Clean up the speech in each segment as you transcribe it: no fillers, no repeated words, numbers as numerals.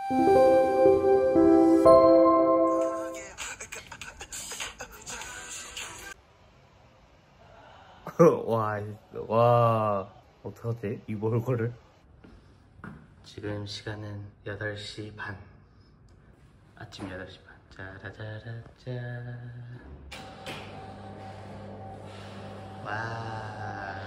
와, 어떡하지? 이 몰골을? 지금 시간은 8시 반. 아침 8시 반. 짜라짜라짜. 와.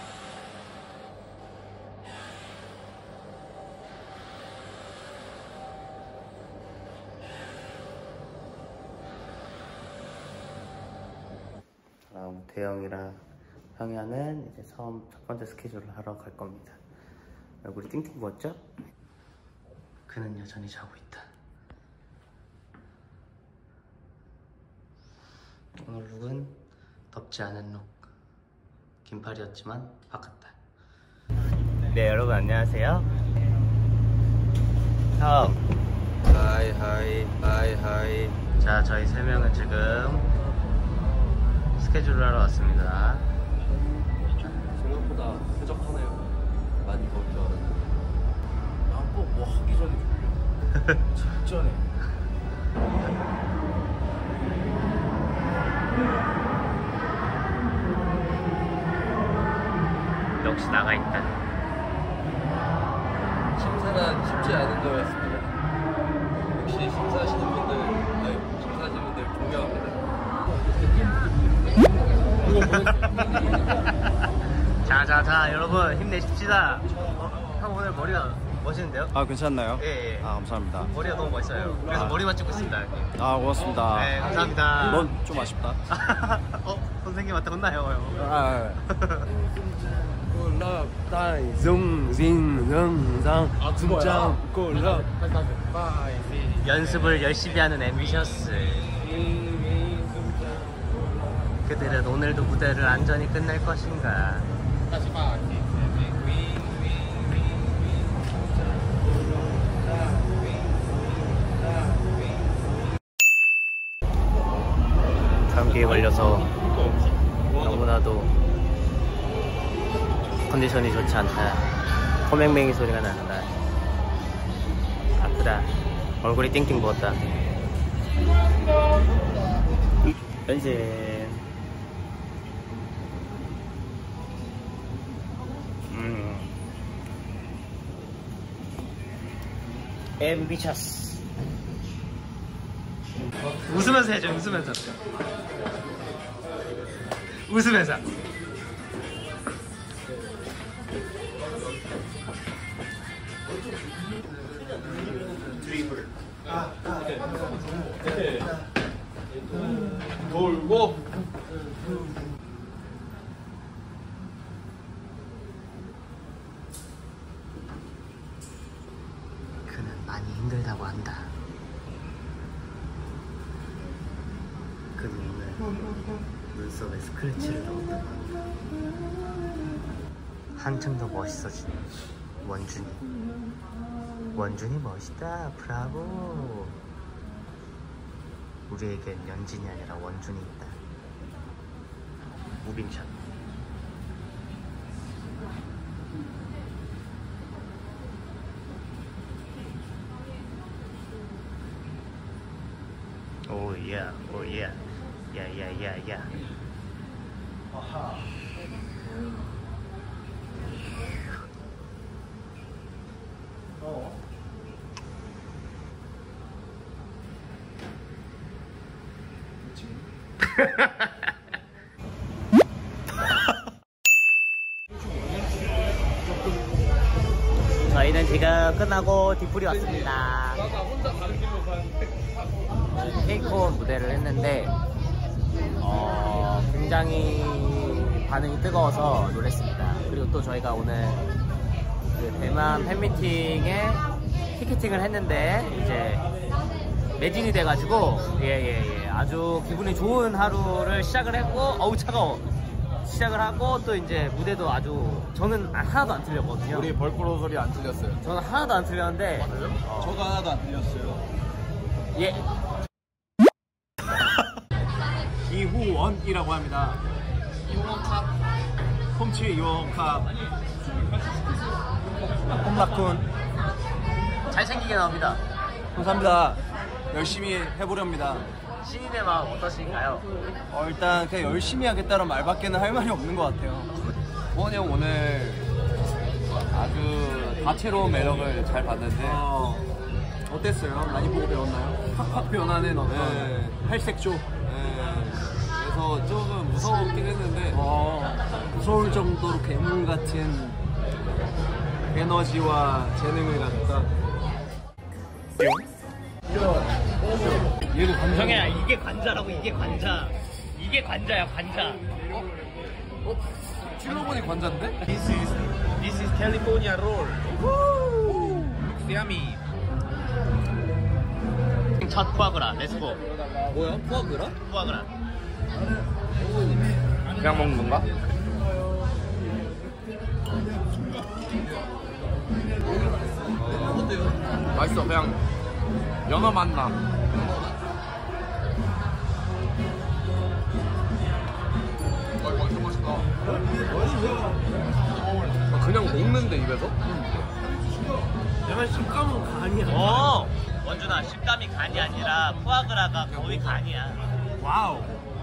대영이랑 형야는 이제 처음 첫 번째 스케줄을 하러 갈 겁니다. 얼굴이 띵띵 부었죠? 그는 여전히 자고 있다. 오늘 룩은 덥지 않은 룩. 긴팔이었지만 바꿨다. 네, 여러분 안녕하세요. 형. 하이. 자, 저희 3명은 지금 스케줄을 하러 왔습니다. 생각보다 쾌적하네요. 많이 더울 줄 알았는데. 난 꼭 뭐 하기 전에 졸려. 직전에. 역시 나가 있다. 심사란 쉽지 않은 거였습니다. 역시 심사하시는 분들, 심사하시는 분들 존경합니다. 자, 여러분 힘내십시다. 형 오늘 머리가 멋있는데요? 아, 괜찮나요? 예. 아, 감사합니다. 머리가 너무 멋있어요. 그래서 머리만 찍고 있습니다. 여기. 아, 고맙습니다. 네, 감사합니다. 넌 좀 아쉽다. 선생님한테 혼나요, 형. 꼴라 따이 숭싱 능상 짱 꼴라. 연습을 열심히 하는 앰비셔스. 그들은 오늘도 무대를 안전히 끝낼 것인가? 감기에 걸려서 너무나도 컨디션이 좋지 않다. 코맹맹이 소리가 난다. 아프다. 얼굴이 띵띵 부었다. 변신. 앰비셔스. 웃으면서 해줘. 웃으면서. 드리블. 돌고. 그는 많이 힘들다고 한다. 그는 오늘 눈썹에 스크래치를 넣었다고 한다. 한층 더 멋있어진 원준이. 원준이 멋있다. 브라보. 우리에겐 연진이 아니라 원준이 있다. 무빙샷. 오예. 야야야야. 아하. 저희는 지금 끝나고 뒷풀이 왔습니다. 케이콘 무대를 했는데 굉장히 반응이 뜨거워서 놀랐습니다. 그리고 또 저희가 오늘 그 대만 팬미팅에 티켓팅을 했는데 이제 매진이 돼가지고 아주 기분이 좋은 하루를 시작을 했고, 어우 차가워. 시작을 하고 또 이제 무대도 아주 저는 하나도 안 틀렸거든요. 우리 벌꾸로 소리 안 틀렸어요. 저는 하나도 안 틀렸는데. 맞아요? 저도 하나도 안 틀렸어요. 예. 이후원이라고 합니다. 홈치 요카 홈라쿤 잘생기게 나옵니다. 감사합니다. 열심히 해보렵니다. 신인의 마음 어떠신가요? 일단 그냥 열심히 하겠다는 말밖에는 할 말이 없는 것 같아요. 후원이 형 오늘 아주 다채로운 매력을 잘 봤는데 어땠어요? 많이 보고 배웠나요? 팍팍 변하는 어떤 할색조. 그래서 조금 무서웠긴 했는데 무서울 정도로 괴물 같은 에너지와 재능을 갖다. 얘도 관장. 정혜야, 이게 관자라고. 이게 관자. 이게 관자야, 관자. 찔러보니 관자인데? This is California roll. Yummy. 첫 푸아그라, 렛츠고. 뭐야? 푸아그라? 푸아그라. 그냥 먹는 건가? 맛있어. 그냥 연어 맛나. 완전 맛있다. 그냥 먹는데 입에서? 약간 식감은 간이야. 원준아, 식감이 간이 아니라 푸아그라가 거의 간이야. 와우.